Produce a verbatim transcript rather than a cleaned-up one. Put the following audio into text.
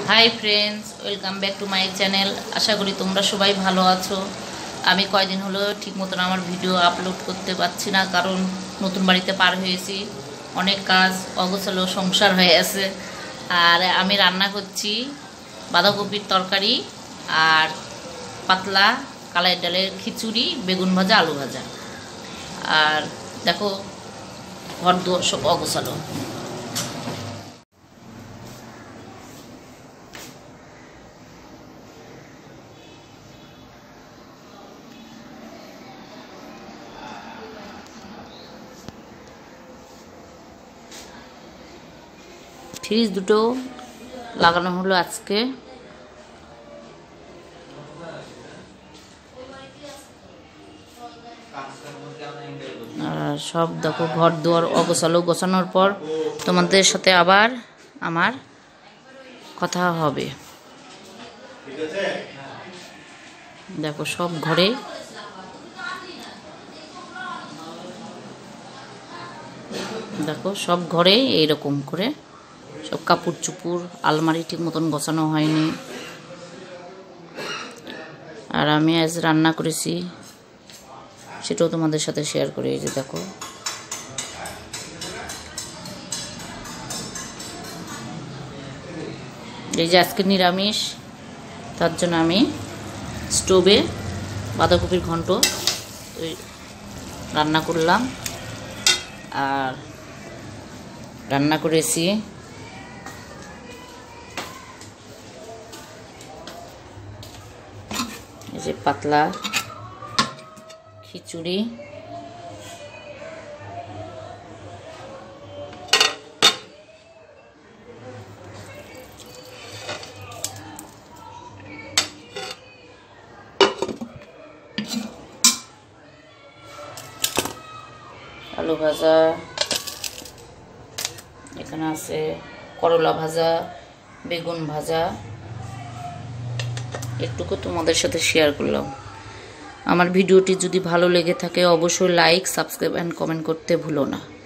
High friends, welcome back to my channel. আশা করি তোমরা সবাই ভালো আছো। আমি কয়দিন হলো ঠিক মতন আমার ভিডিও আপলোড করতে পারছি না, কারণ নতুন বাড়িতে পার হয়েছি, অনেক কাজ অগোছালো সংসার হয়ে আছে। আর আমি রান্না করছি বাঁধাকপির তরকারি আর পাতলা কালাই ডালের খিচুড়ি, বেগুন ভাজা, আলু ভাজা। আর দেখো ঘর দুয়ার সব অগোছালো। ফ্রিজ দুটো লাগানো হলো আজকে। আর সব দেখো ঘর দুয়ার অগোছালো। গোছানোর পর তোমাদের সাথে আবার আমার কথা হবে। দেখো সব ঘরে দেখো সব ঘরে এইরকম করে সব কাপড় চুপুর, আলমারি ঠিক মতন গোছানো হয়নি। আর আমি আজ রান্না করেছি, সেটাও তোমাদের সাথে শেয়ার করি। এই যে দেখো এই যে আজকে নিরামিষ, তার জন্য আমি স্টোভে বাঁধাকপির ঘন্ট রান্না করলাম। আর রান্না করেছি এই যে পাতলা খিচুড়ি, আলু ভাজা, এখানে আছে করলা ভাজা, বেগুন ভাজা। একটুকু তোমাদের সাথে শেয়ার করলাম। আমার ভিডিওটি যদি ভালো লেগে থাকে অবশ্যই লাইক, সাবস্ক্রাইব অ্যান্ড কমেন্ট করতে ভুলো না।